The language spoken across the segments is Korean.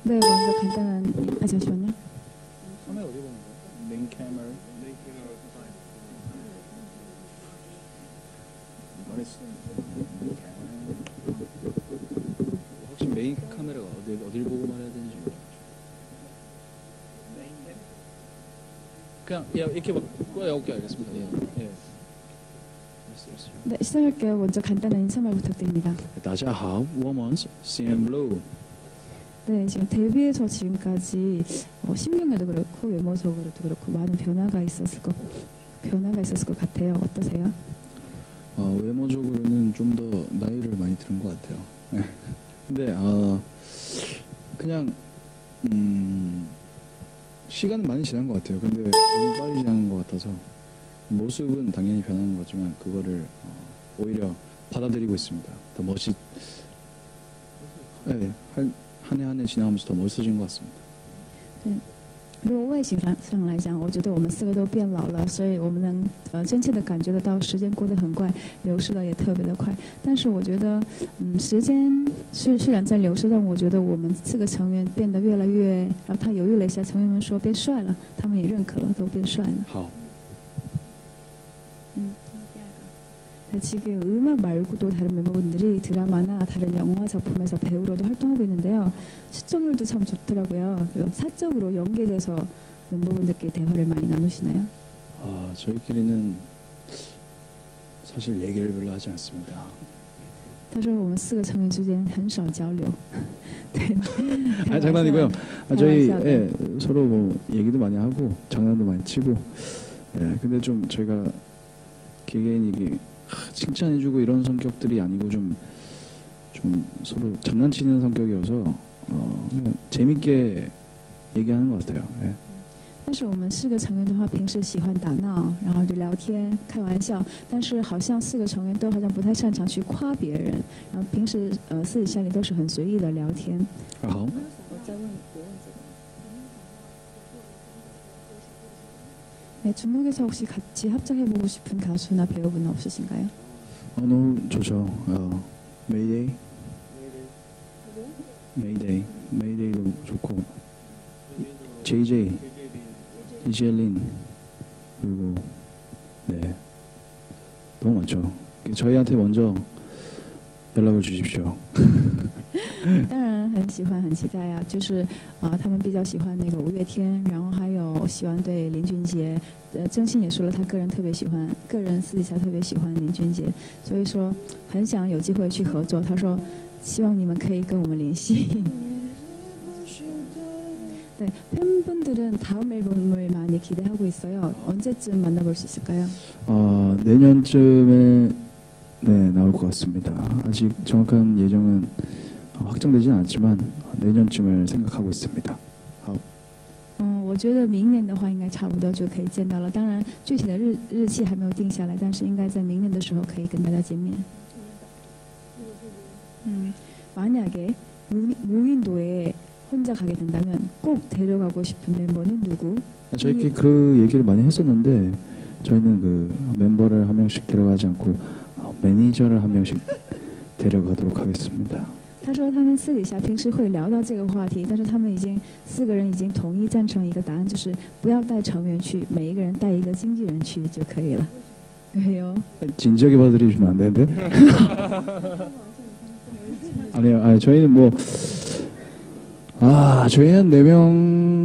네, 먼저 간단한 잠시만요. 카메라 어디 보는 거야? 메인 카메라. 혹시 메인 카메라가 어딜 보고 말해야 되는지 몰라요. 그냥 이렇게 오케이 알겠습니다. 예. 네, 시작할게요. 먼저 간단한 인사말 부탁드립니다. 大家好，我们是 CM로. 네, 지금 데뷔해서 지금까지 심경에도 그렇고 외모적으로도 그렇고 많은 변화가 있었을 것 같아요. 어떠세요? 외모적으로는 좀 더 나이를 많이 들은 것 같아요. 근데 그냥 시간은 많이 지난 것 같아요. 근데 너무 빨리 지난 것 같아서 모습은 당연히 변하는 거지만 그거를 오히려 받아들이고 있습니다. 더 네, 한 해 한 해 지나가면서 더 멋있어진 것 같습니다. 如果外形上来讲，我觉得我们四个都变老了，所以我们能真切的感觉得到时间过得很快，流逝的也特别的快。但是我觉得，时间虽然在流逝，但我觉得我们四个成员变得越来越……然后他犹豫了一下，成员们说变帅了，他们也认可了，都变帅了。 好。 지금 음악 말고도 다른 멤버분들이 드라마나 다른 영화 작품에서 배우로도 활동하고 있는데요. 시청률도 참 좋더라고요. 사적으로 연기에 대해서 멤버분들끼리 대화를 많이 나누시나요? 저희끼리는 사실 얘기를 별로 하지 않습니다. 他说我们四个成员之间很少交流。네. 장난이고요. 저희 서로 뭐 얘기도 많이 하고 장난도 많이 치고. 근데 좀 저희가 개개인이 칭찬해주고 이런 성격들이 아니고 좀 서로 장난치는 성격이어서 그냥 재밌게 얘기하는 것 같아요. 但是我们四个成员的话，平时喜欢打闹，然后就聊天、开玩笑。但是好像四个成员都好像不太擅长去夸别人，然后平时私底下里都是很随意的聊天。 好。 我再问这个。 네, 중국에서 혹시 같이 합작해보고 싶은 가수나 배우분 없으신가요? 너무 좋죠. 메이데이도 좋고 JJ, 이젤린 그리고 네 너무 많죠. 저희한테 먼저 연락을 주십시오. 当然很喜欢很期待呀，就是他们比较喜欢那个五月天，然后还有喜欢对林俊杰，曾心也说了他个人特别喜欢，个人私底下特别喜欢林俊杰，所以说很想有机会去合作。他说希望你们可以跟我们联系。네, 팬분들은 다음 앨범을 많이 기대하고 있어요. 언제쯤 만나볼 수 있을까요? 내년쯤에 네 나올 것 같습니다. 아직 정확한 예정은 확정되진 않지만 내년쯤을 생각하고 있습니다. 我觉得明年的话应该差不多就可以见到了。当然具体的日期还没有定下来，但是应该在明年的时候可以跟大家见面。 만약에 무인도에 혼자 가게 된다면 꼭 데려가고 싶은 멤버는 누구? 저희끼리 그 얘기를 많이 했었는데 저희는 그 멤버를 한 명씩 데려가지 않고 매니저를 한 명씩 데려가도록 하겠습니다. 他说他们私底下平时会聊到这个话题，但是他们四个人已经统一赞成一个答案，就是不要带成员去，每一个人带一个经纪人去就可以了。왜요? 진지하게 받아들이시면 안 되는데? 아니요, 저희는 뭐 저희는 4명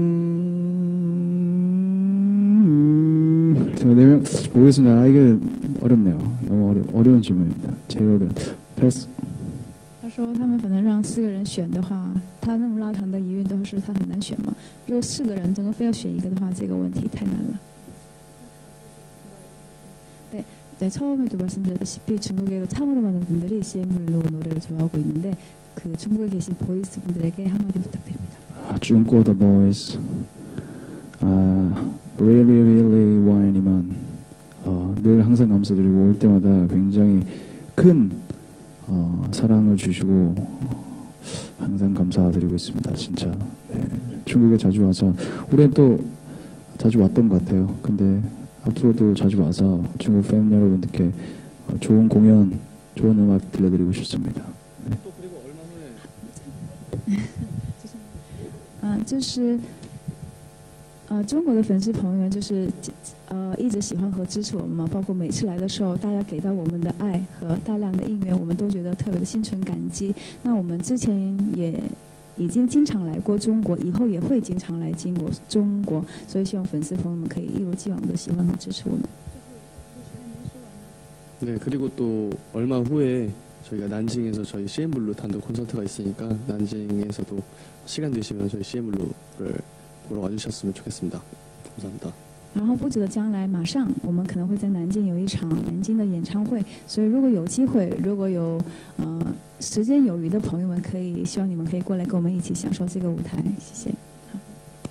4명 모르겠습니다. 이게 어렵네요. 너무 어려운 질문입니다. 제일 어려운. 패스. 他说他们反正让4个人选的话，他那么拉长的疑问都是他很难选嘛。如果4个人真的非要选一个的话，这个问题太难了。 네, 처음에도 말씀드렸다시피 중국에 참으로 많은 분들이 CM블루 노래를 좋아하고 있는데 그 중국에 계신 보이스 분들에게 한마디 부탁드립니다. 중국 the boys, really 와이니만 늘 항상 감사드리고 올 때마다 굉장히 큰 사랑을 주시고 항상 감사드리고 있습니다. 진짜 네, 중국에 자주 와서 우리는 또 자주 왔던 것 같아요. 근데 앞으로도 자주 와서 중국 팬 여러분들께 좋은 공연, 좋은 음악 들려드리고 싶습니다. 네. 또 그리고 就是中国的粉丝朋友们就是一直喜欢和支持我们嘛，包括每次来的时候，大家给到我们的爱和大量的应援，我们都觉得特别的心存感激。那我们之前也已经经常来过中国，以后也会经常来中国，所以希望粉丝朋友们可以一如既往的喜欢和支持我们。 네, 그리고 또 얼마 후에 저희가 난징에서 저희 CN블루 단독 콘서트가 있으니까 난징에서도 시간 되시면 저희 CN블루를 보러 와주셨으면 좋겠습니다. 감사합니다. 然后不久的将来，马上我们可能会在南京有一场南京的演唱会，所以如果有机会，如果有时间有余的朋友们，希望你们可以过来跟我们一起享受这个舞台，谢谢。好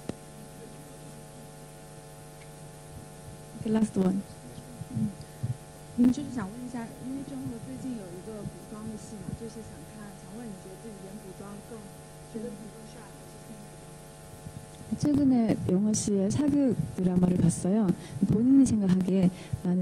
，The last one。 你们就是想问一下，因为郑和最近有一个古装的戏嘛，就是想问你觉得自己演古装觉得比更帅，还是现在？ 최근에 영화 씨의 사극 드라마를 봤어요. 본인이 생각하기에 나는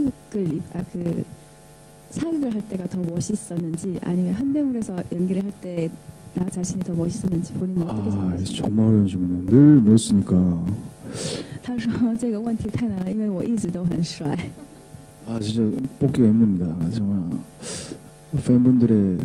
사극을 할 때가 더 멋있었는지 아니면 현대물에서 연기를 할 때 나 자신이 더 멋있었는지 본인은 어떻게 생각하세요? 정말 어려운 질문이네. 늘 멋있으니까. 他说这个问题太难了，因为我一直都很帅。 진짜 뽑기가 힘듭니다. 정말 팬분들의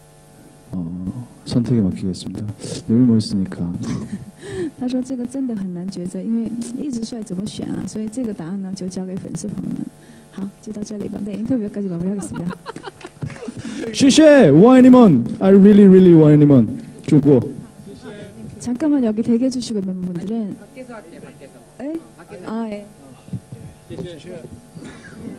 선택에 맡기겠습니다. 늘 멋있으니까. 他说这个真的很难抉择，因为一直帅怎么选啊？所以这个答案呢就交给粉丝朋友们。好，就到这里吧。네, 인터뷰까지 마무리하겠습니다. 谢谢와이니먼. I really really 와이니먼. 주고. 잠깐만 여기 대기해 주시고 있는 분들은. 밖에서 할게 밖에서. 에? 아 예.